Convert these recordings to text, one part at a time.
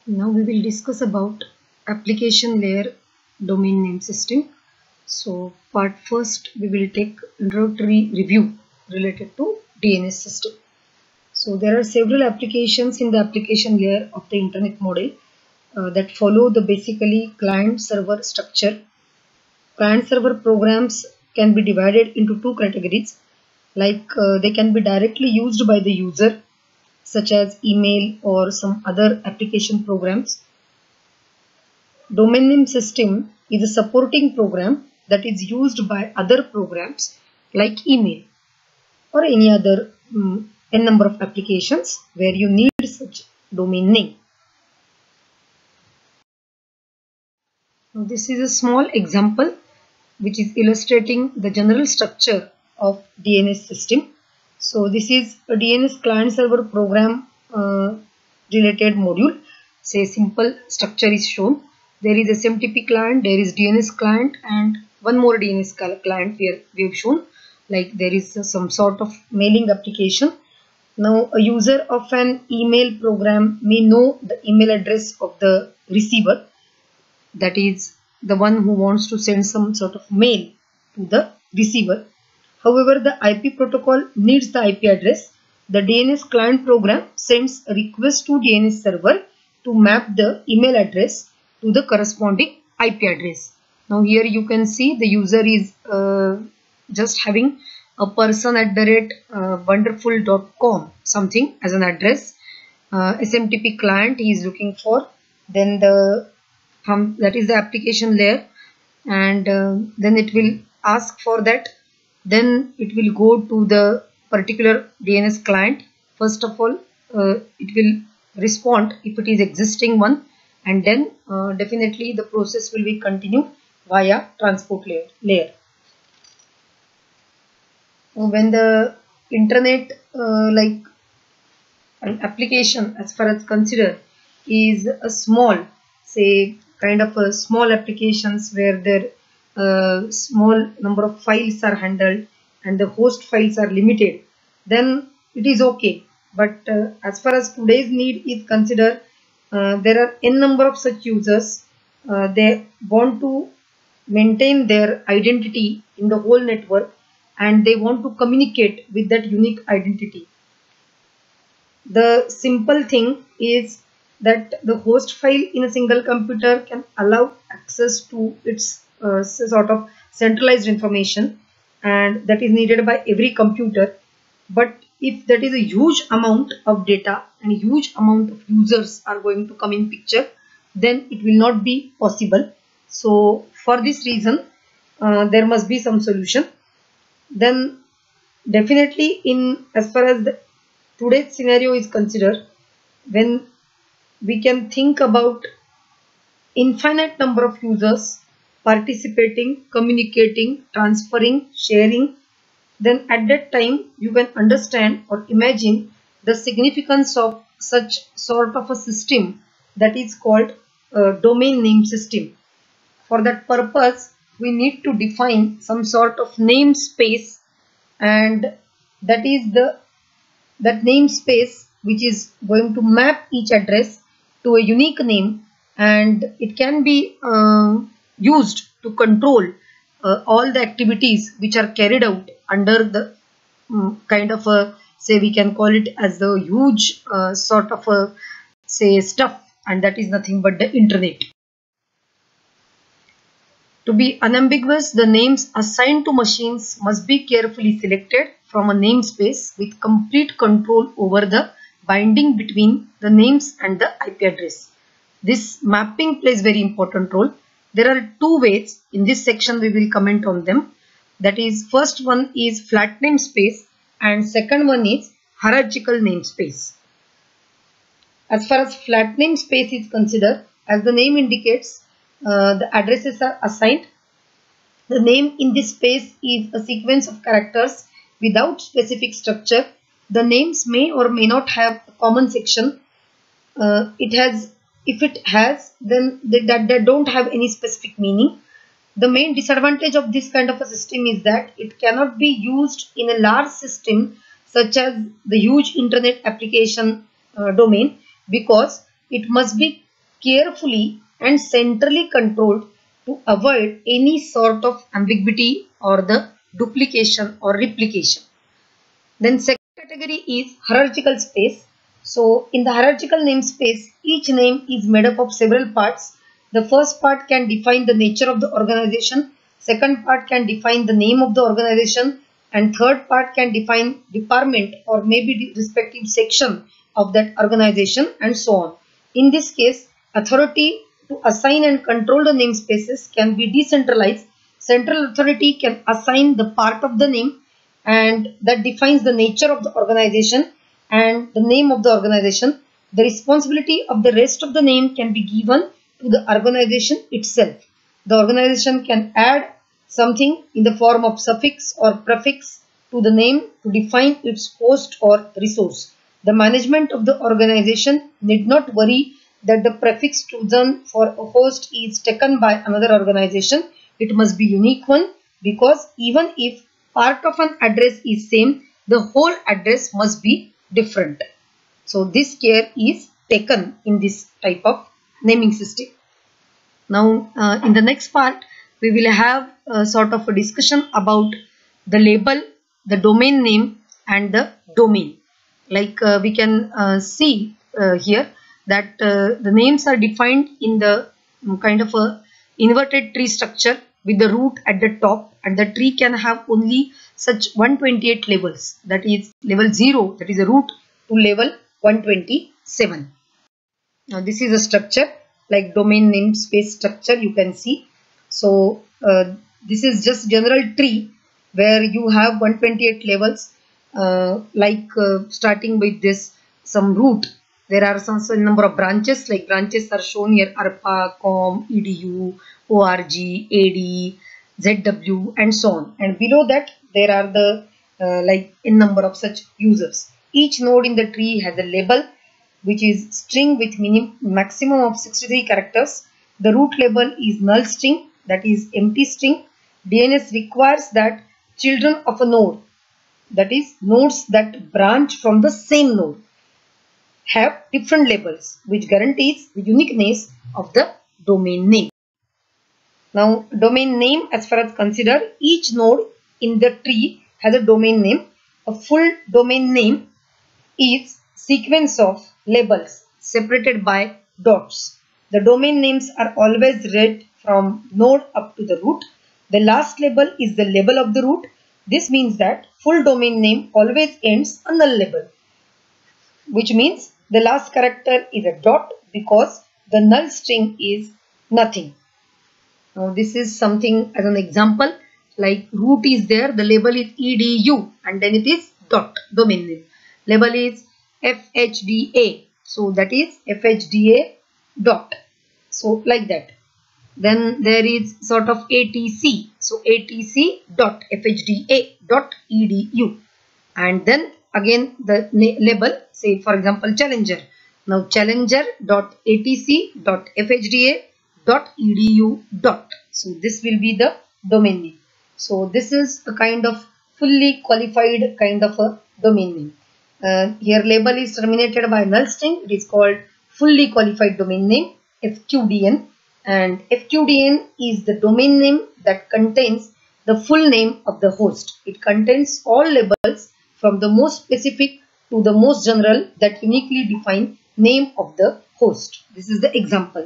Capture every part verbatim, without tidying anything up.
Now we will discuss about application layer domain name system. So part first we will take introductory review related to D N S system. So there are several applications in the application layer of the internet model uh, that follow the basically client server structure. Client server programs can be divided into two categories, like uh, they can be directly used by the user such as email or some other application programs. Domain name system is a supporting program that is used by other programs like email or any other um, n number of applications where you need such domain name. Now this is a small example which is illustrating the general structure of D N S system. So this is a D N S client server program uh, related module. Say simple structure is shown. There is S M T P client, there is D N S client, and one more D N S client here we have shown. Like there is some sort of mailing application. Now a user of an email program may know the email address of the receiver, that is the one who wants to send some sort of mail to the receiver. However, the I P protocol needs the I P address. The D N S client program sends a request to D N S server to map the email address to the corresponding I P address. Now here you can see the user is uh, just having a person at the rate uh, wonderful dot com something as an address. Uh, S M T P client he is looking for. Then the um, that is the application layer, and uh, then it will ask for that. Then it will go to the particular D N S client. First of all, uh, it will respond if it is existing one, and then uh, definitely the process will be continued via transport layer. layer. When the internet uh, like an application as far as considered is a small, say kind of a small applications where there uh, small number of files are handled and the host files are limited, then it is okay. But uh, as far as today's need is considered, uh, there are n number of such users. Uh, they want to maintain their identity in the whole network and they want to communicate with that unique identity. The simple thing is that the host file in a single computer can allow access to its uh, sort of centralized information, and that is needed by every computer. But if that is a huge amount of data and a huge amount of users are going to come in picture, then it will not be possible. So for this reason uh, there must be some solution. Then definitely in as far as the today's scenario is considered, when we can think about infinite number of users participating, communicating, transferring, sharing, then at that time you can understand or imagine the significance of such sort of a system that is called a domain name system. For that purpose we need to define some sort of namespace, and that is the that namespace which is going to map each address to a unique name, and it can be uh, used to control uh, all the activities which are carried out under the um, kind of a, say we can call it as the huge uh, sort of a, say stuff, and that is nothing but the internet. To be unambiguous, the names assigned to machines must be carefully selected from a namespace with complete control over the binding between the names and the I P address. This mapping plays very important role. There are two ways. In this section we will comment on them. That is, first one is flat namespace and second one is hierarchical namespace. As far as flat namespace is considered, as the name indicates, uh, the addresses are assigned. The name in this space is a sequence of characters without specific structure. The names may or may not have a common section. Uh, it has, if it has, then they, that they don't have any specific meaning. The main disadvantage of this kind of a system is that it cannot be used in a large system such as the huge internet application uh, domain, because it must be carefully and centrally controlled to avoid any sort of ambiguity or the duplication or replication. Then second category is hierarchical space. So in the hierarchical namespace, each name is made up of several parts. The first part can define the nature of the organization, second part can define the name of the organization, and third part can define department or maybe the respective section of that organization, and so on. In this case, authority to assign and control the namespaces can be decentralized. Central authority can assign the part of the name and that defines the nature of the organization and the name of the organization. The responsibility of the rest of the name can be given to the organization itself. The organization can add something in the form of suffix or prefix to the name to define its host or resource. The management of the organization need not worry that the prefix chosen for a host is taken by another organization. It must be unique one, because even if part of an address is same, the whole address must be different. So this care is taken in this type of naming system. Now uh, in the next part we will have a sort of a discussion about the label, the domain name and the domain. Like uh, we can uh, see uh, here that uh, the names are defined in the um, kind of a inverted tree structure with the root at the top, and the tree can have only such one hundred twenty-eight levels, that is level zero, that is the root, to level one hundred twenty-seven. Now this is a structure like domain namespace structure you can see. So uh, this is just general tree where you have one hundred twenty-eight levels, uh, like uh, starting with this some root. There are some, some number of branches, like branches are shown here: A R P A, com, edu, org, ad, zw, and so on. And below that there are the uh, like n number of such users. Each node in the tree has a label which is string with minimum maximum of sixty-three characters. The root label is null string, that is empty string. D N S requires that children of a node, that is nodes that branch from the same node, have different labels, which guarantees the uniqueness of the domain name. Now domain name, as far as consider, each node in the tree has a domain name. A full domain name is sequence of labels separated by dots. The domain names are always read from node up to the root. The last label is the label of the root. This means that full domain name always ends a null label, which means the last character is a dot because the null string is nothing. Now this is something as an example, like root is there, the label is edu and then it is dot, domain name. Label is fhda, so that is fhda dot, so like that. Then there is sort of atc, so atc dot fhda dot edu, and then again the label, say for example challenger. Now challenger dot atc dot fhda dot edu dot, so this will be the domain name. So this is a kind of fully qualified kind of a domain name. Uh, here label is terminated by null string, it is called fully qualified domain name, F Q D N, and F Q D N is the domain name that contains the full name of the host. It contains all labels from the most specific to the most general that uniquely define name of the host. This is the example.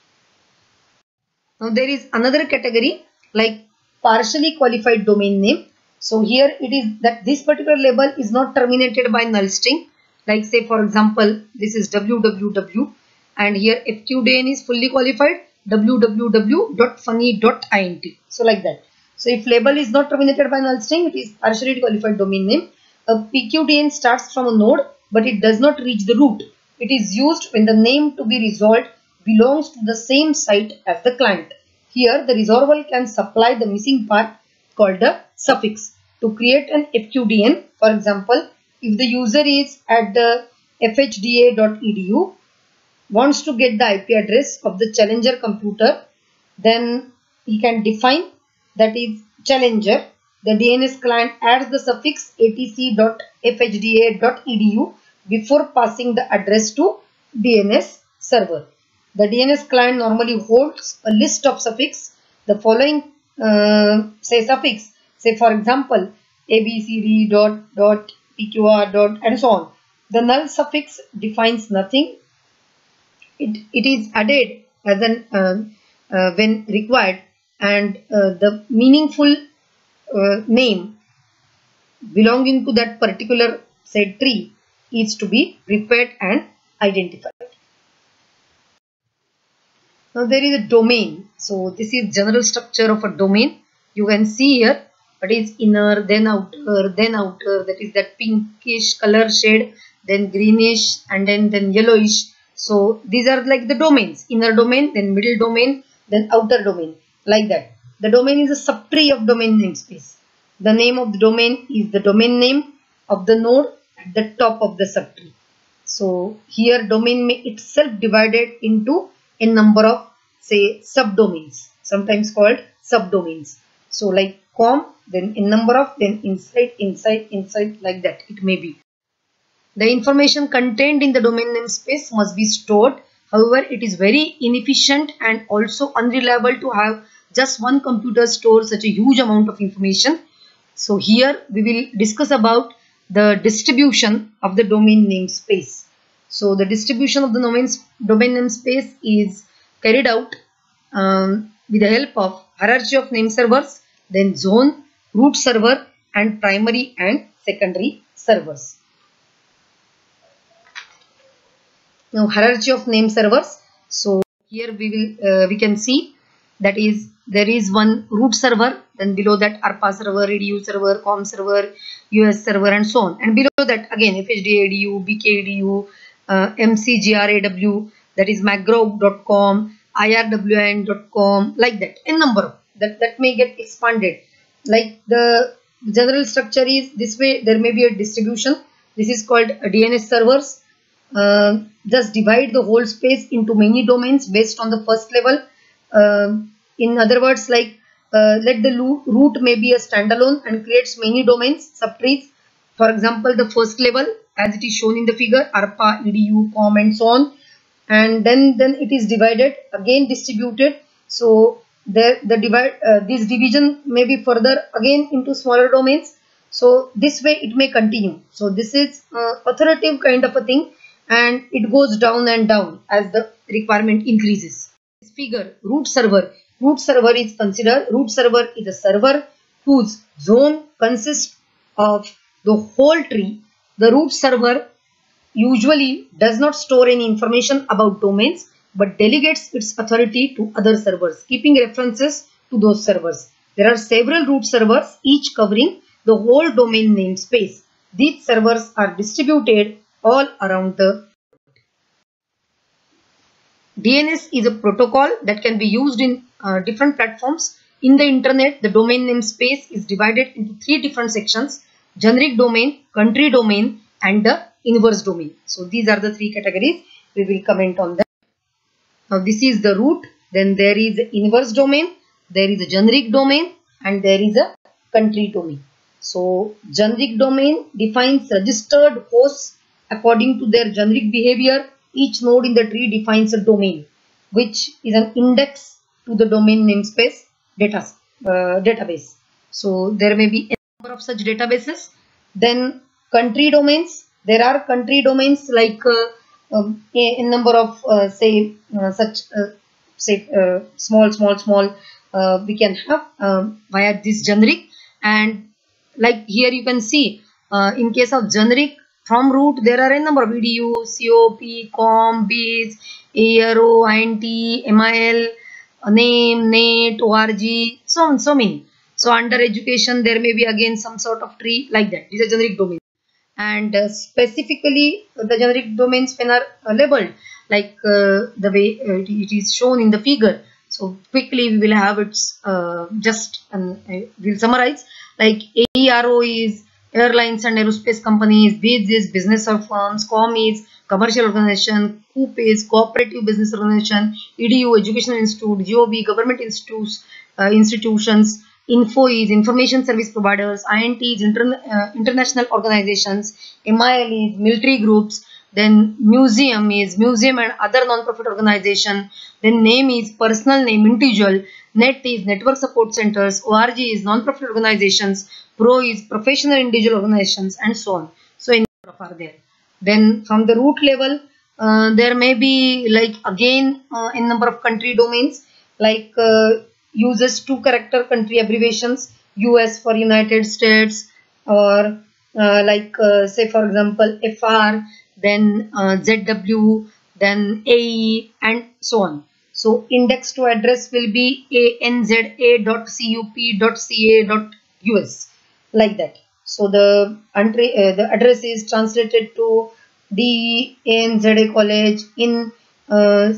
Now there is another category like partially qualified domain name. So here it is that this particular label is not terminated by null string. Like say for example this is www and here F Q D N is fully qualified www dot funny dot int. So like that. So if label is not terminated by null string, it is partially qualified domain name. A P Q D N starts from a node but it does not reach the root. It is used when the name to be resolved belongs to the same site as the client. Here the resolver can supply the missing part called the suffix to create an F Q D N. For example, if the user is at the fhda dot edu, wants to get the I P address of the challenger computer, then he can define, that is challenger. The D N S client adds the suffix atc dot fhda dot edu before passing the address to D N S server. The D N S client normally holds a list of suffix. The following uh, say suffix, say for example A B C D dot dot P Q R dot and so on. The null suffix defines nothing. It, it is added as an uh, uh, when required, and uh, the meaningful uh, name belonging to that particular said tree is to be prepared and identified. Now there is a domain. So this is general structure of a domain. You can see here what is inner, then outer, then outer, that is that pinkish color shade, then greenish, and then then yellowish. So these are like the domains: inner domain, then middle domain, then outer domain, like that. The domain is a subtree of domain namespace. The name of the domain is the domain name of the node at the top of the subtree. So here domain may itself divided into a number of say subdomains, sometimes called subdomains. So like com, then a number of, then inside, inside, inside, like that it may be. The information contained in the domain namespace must be stored. However, it is very inefficient and also unreliable to have just one computer store such a huge amount of information. So here we will discuss about the distribution of the domain namespace. So the distribution of the domain, domain namespace is carried out um, with the help of hierarchy of name servers, then zone, root server, and primary and secondary servers. Now hierarchy of name servers. So here we will uh, we can see that is there is one root server, then below that A R P A server, E D U server, com server, U S server, and so on. And below that again F H D A E D U, B K E D U, uh, M C G R A W, that is macgrow dot com, I R W N dot com, like that. A number of that that may get expanded. Like the general structure is this way. There may be a distribution. This is called a D N S servers. Uh, just divide the whole space into many domains based on the first level. Uh, in other words, like uh, let the root may be a standalone and creates many domains, subtrees. For example, the first level as it is shown in the figure, A R P A, E D U, com, and so on. And then then it is divided, again distributed. So there the divide uh, this division may be further again into smaller domains. So this way it may continue. So this is uh, authoritative kind of a thing, and it goes down and down as the requirement increases. This figure, root server. Root server is considered, root server is a server whose zone consists of the whole tree. The root server usually does not store any information about domains, but delegates its authority to other servers, keeping references to those servers. There are several root servers, each covering the whole domain namespace. These servers are distributed all around the D N S is a protocol that can be used in uh, different platforms. In the internet, the domain namespace is divided into three different sections: generic domain, country domain, and the inverse domain. So these are the three categories. We will comment on them. Now this is the root, then there is the inverse domain, there is a generic domain, and there is a country domain. So generic domain defines registered hosts according to their generic behavior. Each node in the tree defines a domain, which is an index to the domain namespace data, uh, database. So there may be a number of such databases. Then country domains. There are country domains like uh, um, a, a number of uh, say uh, such uh, say uh, small small small uh, we can have uh, via this generic. And like here you can see uh, in case of generic, from root there are a number of E D U, C O P, com, biz, A R O, I N T, M I L, name, net, O R G, so on, so many. So under education there may be again some sort of tree like that. These are generic domains. And uh, specifically the generic domains when are uh, labeled like uh, the way uh, it is shown in the figure. So quickly we will have its uh, just um, we will summarize. Like A R O is airlines and aerospace companies, biz is business or firms, com is commercial organization, coop is cooperative business organization, E D U educational institute, G O B government institutes uh, institutions, info is information service providers, I N T is inter uh, international organizations, M I L is military groups, Then museum is museum and other non-profit organization. Then name is personal name, individual. Net is network support centers. O R G is non-profit organizations. Pro is professional individual organizations, and so on. So in are there. Then from the root level, uh, there may be like again uh, in number of country domains, like uh, uses two character country abbreviations, U S for United States, or uh, like uh, say for example F R, then uh, Z W, then A E, and so on. So index to address will be A N Z A dot C U P dot C A dot U S, like that. So the entry, uh, the address is translated to D E A N Z A College in uh,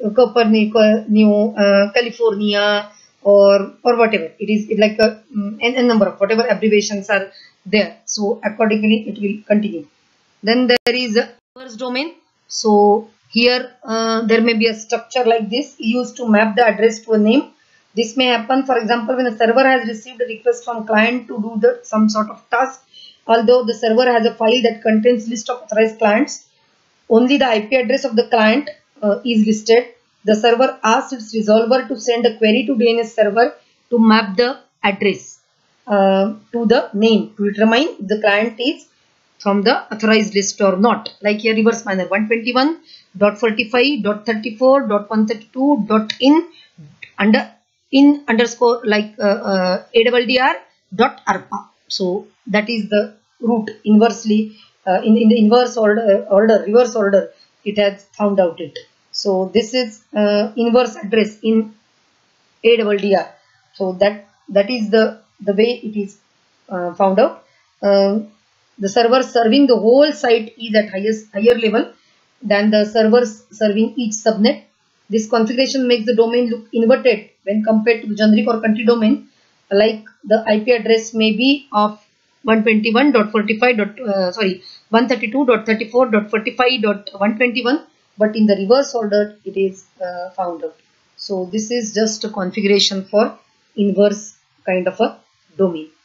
Cupertino, uh, California, or or whatever it is. It like a, um, a number of whatever abbreviations are there. So accordingly it will continue. Then there is a inverse domain. So here uh, there may be a structure like this used to map the address to a name. This may happen, for example, when a server has received a request from client to do the some sort of task. Although the server has a file that contains list of authorized clients, only the I P address of the client uh, is listed. The server asks its resolver to send a query to D N S server to map the address uh, to the name to determine if the client is from the authorized list or not. Like here, reverse manner one twenty-one dot forty-five dot thirty-four dot one thirty-two dot in under in underscore like uh, uh, A D D R dot A R P A. So that is the root inversely uh, in, in the inverse order, order, reverse order, it has found out it. So this is uh, inverse address in A D D R. So that that is the the way it is uh, found out. Uh, the server serving the whole site is at highest higher level than the servers serving each subnet. This configuration makes the domain look inverted when compared to the generic or country domain. Like the I P address may be of one twenty-one dot forty-five. Uh, sorry, one thirty-two dot thirty-four dot forty-five dot one twenty-one, but in the reverse order it is uh, found out. So this is just a configuration for inverse kind of a domain.